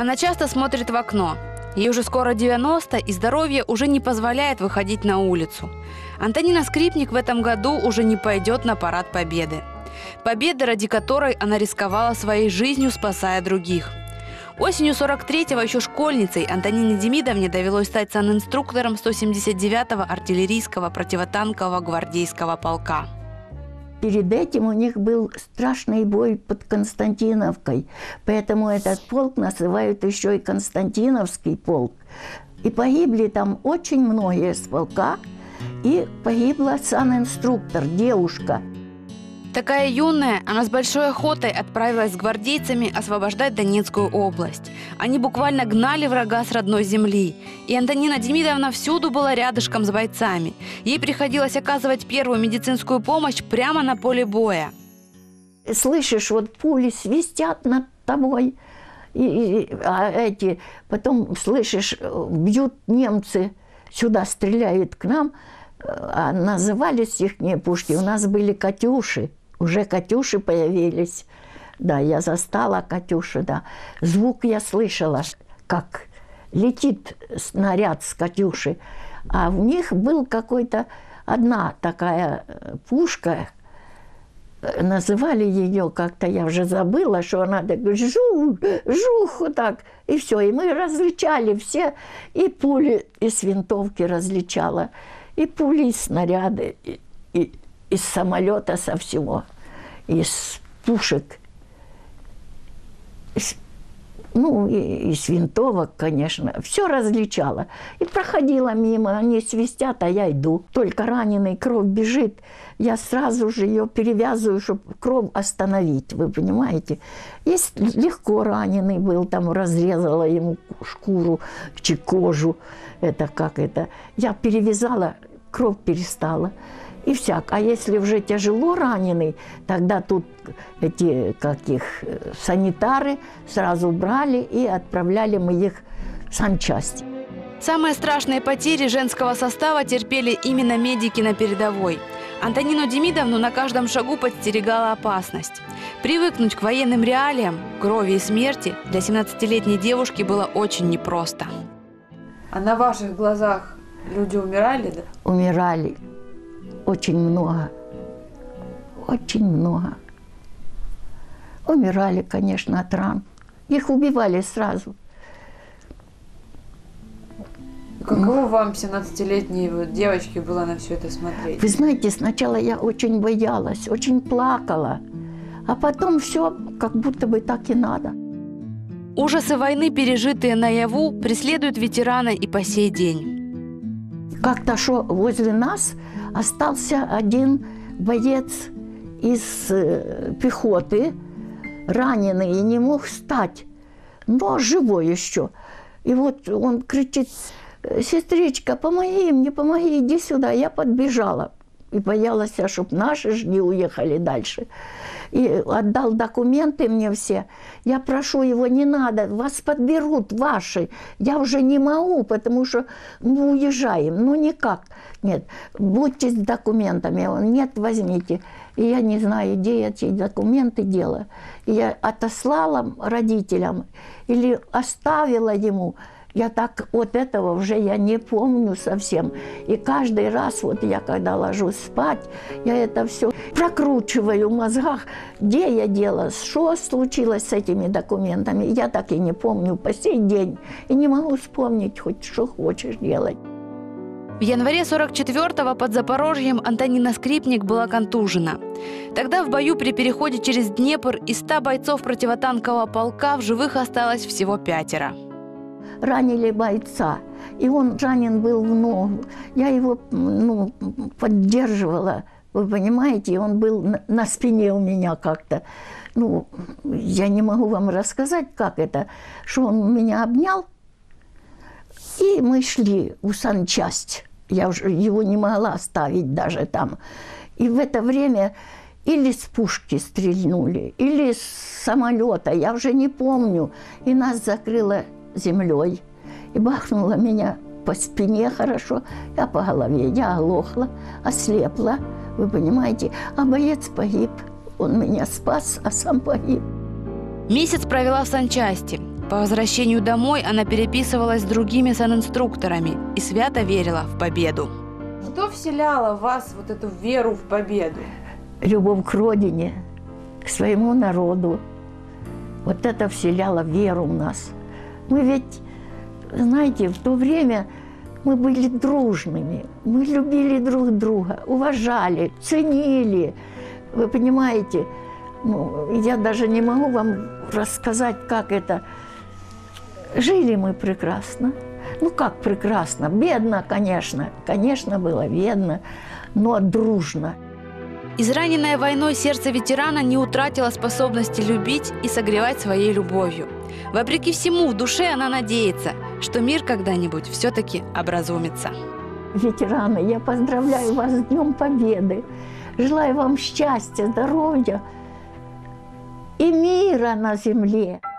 Она часто смотрит в окно. Ей уже скоро 90, и здоровье уже не позволяет выходить на улицу. Антонина Скрипник в этом году уже не пойдет на парад Победы. Победы, ради которой она рисковала своей жизнью, спасая других. Осенью 43-го еще школьницей Антонине Демидовне довелось стать санинструктором 179-го артиллерийского противотанкового гвардейского полка. Перед этим у них был страшный бой под Константиновкой, поэтому этот полк называют еще и Константиновский полк. И погибли там очень многие с полка, и погибла санинструктор, девушка. Такая юная, она с большой охотой отправилась с гвардейцами освобождать Донецкую область. Они буквально гнали врага с родной земли. И Антонина Демидовна всюду была рядышком с бойцами. Ей приходилось оказывать первую медицинскую помощь прямо на поле боя. Слышишь, вот пули свистят над тобой, потом слышишь, бьют немцы, сюда стреляют к нам, а назывались ихние пушки, у нас были «Катюши». Уже «Катюши» появились. Да, я застала «Катюши», да. Звук я слышала, как летит снаряд с «Катюши». А в них был какой-то одна такая пушка, называли ее как-то, я уже забыла, что она так жух, жух, вот так, и все. И мы различали все, и пули из винтовки различала, и пули, и снаряды, и из самолета со всего, из пушек, из винтовок, конечно. Все различала. И проходила мимо, они свистят, а я иду. Только раненый, кровь бежит, я сразу же ее перевязываю, чтобы кровь остановить, вы понимаете. Есть легко раненый был, там разрезала ему шкуру, кожу, я перевязала, кровь перестала. И всяк. А если уже тяжело раненый, тогда тут санитары сразу брали и отправляли мы их в санчасть. Самые страшные потери женского состава терпели именно медики на передовой. Антонину Демидовну на каждом шагу подстерегала опасность. Привыкнуть к военным реалиям, крови и смерти для 17-летней девушки было очень непросто. А на ваших глазах люди умирали, да? Умирали. Очень много. Очень много. Умирали, конечно, от ран. Их убивали сразу. Каково вам, 17-летней девочке, было на все это смотреть? Вы знаете, сначала я очень боялась, очень плакала. А потом все как будто бы так и надо. Ужасы войны, пережитые наяву, преследуют ветерана и по сей день. Как-то что возле нас остался один боец из пехоты, раненый, и не мог встать, но живой еще. И вот он кричит: «Сестричка, помоги мне, помоги, иди сюда». Я подбежала и боялась, чтобы наши же не уехали дальше. И отдал документы мне все. Я прошу его: не надо, вас подберут ваши. Я уже не могу, потому что мы уезжаем. Ну никак. Нет, будьте с документами. Он: нет, возьмите. И я не знаю, где эти документы делаю. И я отослала родителям или оставила ему. Я так вот этого уже я не помню совсем. И каждый раз, вот я когда ложусь спать, я это все прокручиваю в мозгах, где я делала, что случилось с этими документами. Я так и не помню по сей день. И не могу вспомнить, хоть что хочешь делать. В январе 44-го под Запорожьем Антонина Скрипник была контужена. Тогда в бою при переходе через Днепр из 100 бойцов противотанкового полка в живых осталось всего 5. Ранили бойца, и он ранен был в ногу. Я его поддерживала, вы понимаете, он был на спине у меня как-то. Я не могу вам рассказать, как это, что он меня обнял, и мы шли в санчасть. Я уже его не могла оставить даже там. И в это время или с пушки стрельнули, или с самолета, я уже не помню, и нас закрыло землей, и бахнула меня по спине хорошо, я по голове, я оглохла, ослепла, вы понимаете, а боец погиб, он меня спас, а сам погиб. Месяц провела в санчасти. По возвращению домой она переписывалась с другими санинструкторами и свято верила в победу. Что вселяло в вас вот эту веру в победу? Любовь к родине, к своему народу. Вот это вселяло веру в нас. Мы ведь, знаете, в то время мы были дружными, мы любили друг друга, уважали, ценили. Вы понимаете, я даже не могу вам рассказать, как это. Жили мы прекрасно. Как прекрасно? Бедно, конечно. Конечно, было бедно, но дружно. Израненное войной сердце ветерана не утратило способности любить и согревать своей любовью. Вопреки всему, в душе она надеется, что мир когда-нибудь все-таки образумится. Ветераны, я поздравляю вас с Днем Победы. Желаю вам счастья, здоровья и мира на земле.